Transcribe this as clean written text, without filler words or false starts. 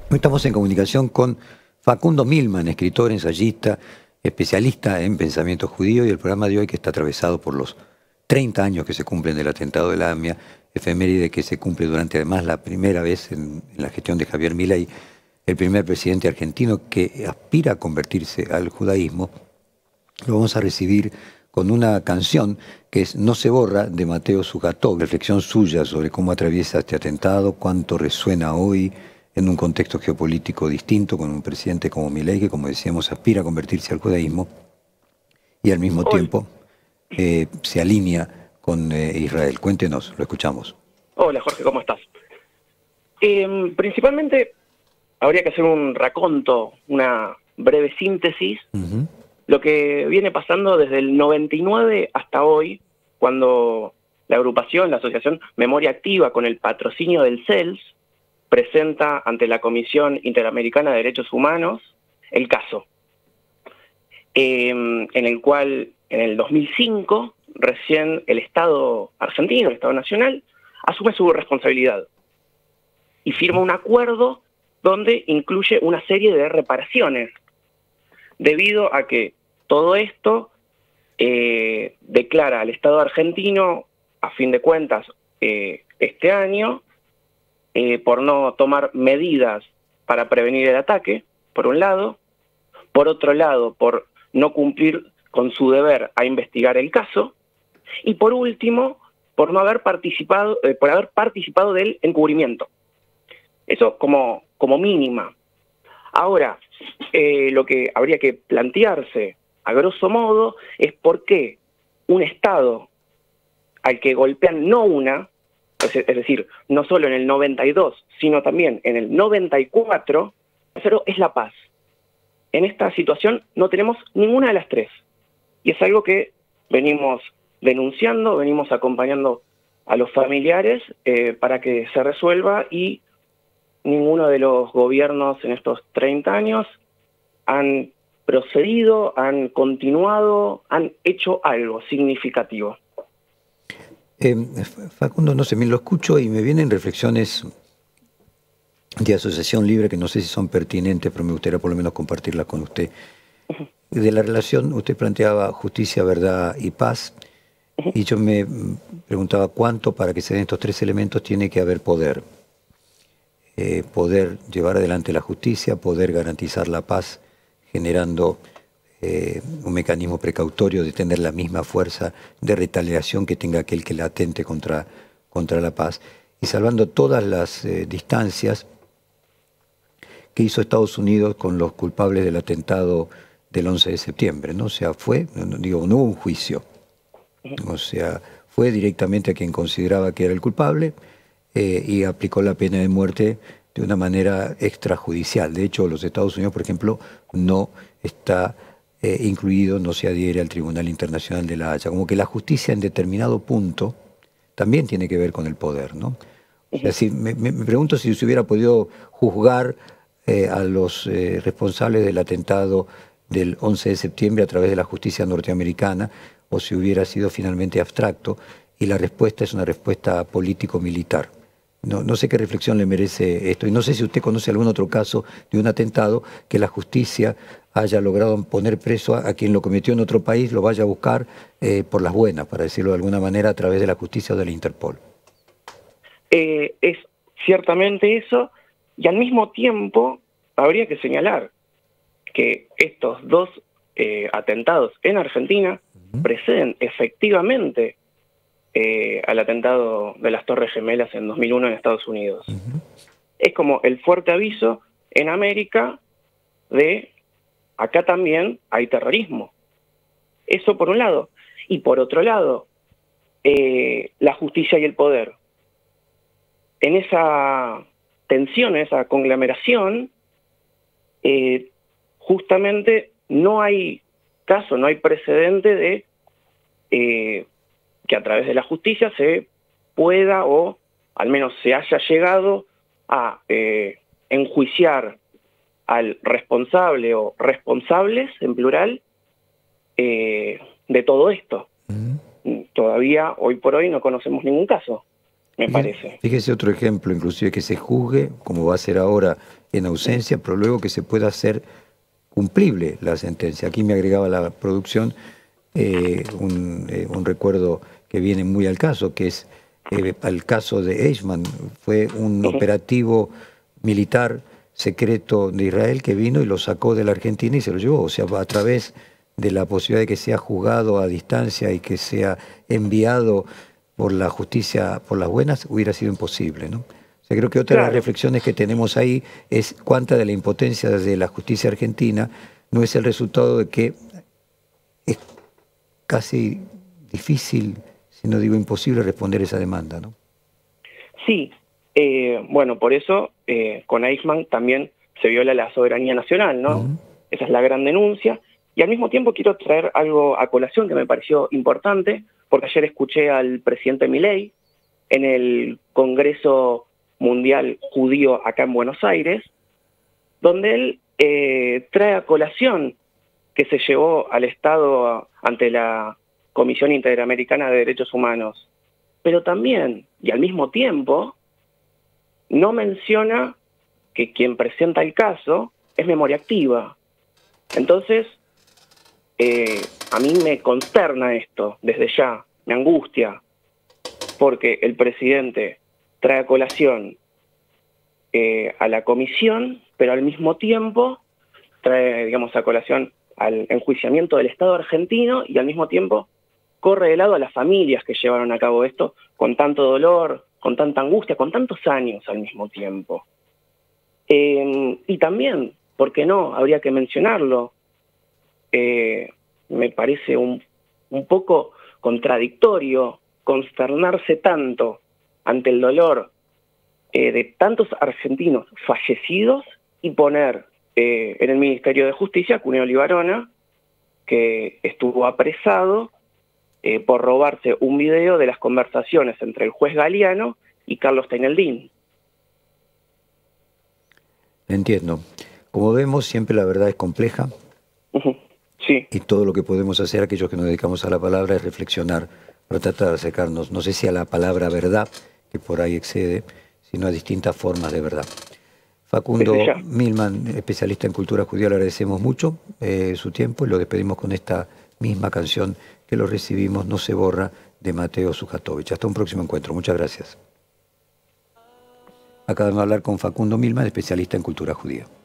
Estamos en comunicación con Facundo Milman, escritor, ensayista, especialista en pensamiento judío, y el programa de hoy, que está atravesado por los 30 años que se cumplen del atentado de la AMIA, efeméride que se cumple durante además la primera vez en la gestión de Javier Milei, el primer presidente argentino que aspira a convertirse al judaísmo. Lo vamos a recibir con una canción que es No se borra, de Mateo Zugatov, reflexión suya sobre cómo atraviesa este atentado, cuánto resuena hoy en un contexto geopolítico distinto, con un presidente como Milei, que, como decíamos, aspira a convertirse al judaísmo y al mismo Hola, tiempo se alinea con Israel. Cuéntenos, lo escuchamos. hola Jorge, ¿cómo estás? Principalmente habría que hacer un raconto, una breve síntesis, lo que viene pasando desde el 99 hasta hoy, cuando la agrupación, la asociación Memoria Activa, con el patrocinio del CELS, presenta ante la Comisión Interamericana de Derechos Humanos el caso, en el cual en el 2005 recién el Estado argentino, el Estado Nacional, asume su responsabilidad y firma un acuerdo donde incluye una serie de reparaciones, debido a que todo esto declara al Estado argentino, a fin de cuentas, este año, por no tomar medidas para prevenir el ataque, por un lado; por otro lado, por no cumplir con su deber a investigar el caso; y por último, por no haber participado, por haber participado del encubrimiento. Eso como mínima. Ahora, lo que habría que plantearse, a grosso modo, es por qué un Estado al que golpean no una, es decir, no solo en el 92, sino también en el 94, tercero es la paz. En esta situación no tenemos ninguna de las tres. Y es algo que venimos denunciando, venimos acompañando a los familiares para que se resuelva, y ninguno de los gobiernos en estos 30 años han procedido, han continuado, han hecho algo significativo. Facundo, no sé, me lo escucho y me vienen reflexiones de asociación libre que no sé si son pertinentes, pero me gustaría por lo menos compartirlas con usted. De la relación, usted planteaba justicia, verdad y paz, y yo me preguntaba cuánto, para que se den estos tres elementos, tiene que haber poder. Poder llevar adelante la justicia, poder garantizar la paz, generando un mecanismo precautorio de tener la misma fuerza de retaliación que tenga aquel que la atente contra la paz, y salvando todas las distancias que hizo Estados Unidos con los culpables del atentado del 11 de septiembre, ¿no? O sea, no hubo un juicio. O sea, fue directamente a quien consideraba que era el culpable y aplicó la pena de muerte de una manera extrajudicial. De hecho, los Estados Unidos, por ejemplo, no está incluido, no se adhiere al Tribunal Internacional de la Haya. Como que la justicia en determinado punto también tiene que ver con el poder, ¿no? O sea, si, me pregunto si se hubiera podido juzgar a los responsables del atentado del 11 de septiembre a través de la justicia norteamericana, o si hubiera sido finalmente abstracto, y la respuesta es una respuesta político-militar. No sé qué reflexión le merece esto, y no sé si usted conoce algún otro caso de un atentado que la justicia haya logrado poner preso a quien lo cometió en otro país, lo vaya a buscar por las buenas, para decirlo de alguna manera, a través de la justicia o de la Interpol. Es ciertamente eso, y al mismo tiempo habría que señalar que estos dos atentados en Argentina preceden efectivamente al atentado de las Torres Gemelas en 2001 en Estados Unidos. Es como el fuerte aviso en América de acá también hay terrorismo. Eso por un lado. Y por otro lado, la justicia y el poder. En esa tensión, en esa conglomeración, justamente no hay caso, no hay precedente de que a través de la justicia se pueda, o al menos se haya llegado a enjuiciar al responsable o responsables, en plural, de todo esto. Todavía, hoy por hoy, no conocemos ningún caso. me parece. Fíjese otro ejemplo, inclusive que se juzgue, como va a ser ahora en ausencia, pero luego que se pueda hacer cumplible la sentencia. Aquí me agregaba la producción un recuerdo que viene muy al caso, que es al caso de Eichmann. Fue un operativo militar secreto de Israel que vino y lo sacó de la Argentina y se lo llevó. O sea, a través de la posibilidad de que sea juzgado a distancia y que sea enviado por la justicia, por las buenas, hubiera sido imposible, ¿no? O sea, creo que otra de las reflexiones que tenemos ahí es cuánta de la impotencia de la justicia argentina no es el resultado de que es casi difícil, si no digo imposible, responder esa demanda, ¿no? Sí, bueno, por eso con Eichmann también se viola la soberanía nacional, ¿no? Esa es la gran denuncia. Y al mismo tiempo quiero traer algo a colación que me pareció importante, porque ayer escuché al presidente Milei en el Congreso Mundial Judío acá en Buenos Aires, donde él trae a colación que se llevó al Estado ante la Comisión Interamericana de Derechos Humanos, pero también, y al mismo tiempo, no menciona que quien presenta el caso es memoria activa. Entonces, a mí me consterna esto desde ya, me angustia, porque el presidente trae a colación a la comisión, pero al mismo tiempo trae, digamos, a colación al enjuiciamiento del Estado argentino y al mismo tiempo corre de lado a las familias que llevaron a cabo esto con tanto dolor, con tanta angustia, con tantos años al mismo tiempo. Y también, ¿por qué no? Habría que mencionarlo. Me parece un poco contradictorio consternarse tanto ante el dolor de tantos argentinos fallecidos y poner en el Ministerio de Justicia a Cuneo Libarona, que estuvo apresado por robarse un video de las conversaciones entre el juez Galeano y Carlos Teineldín. Entiendo. Como vemos, siempre la verdad es compleja. Sí. Y todo lo que podemos hacer, aquellos que nos dedicamos a la palabra, es reflexionar para tratar de acercarnos, no sé si a la palabra verdad, que por ahí excede, sino a distintas formas de verdad. Facundo Milman, especialista en cultura judía, le agradecemos mucho su tiempo y lo despedimos con esta misma canción que lo recibimos, No se borra, de Mateo Sujatovich. Hasta un próximo encuentro. Muchas gracias. Acabamos de hablar con Facundo Milman, especialista en cultura judía.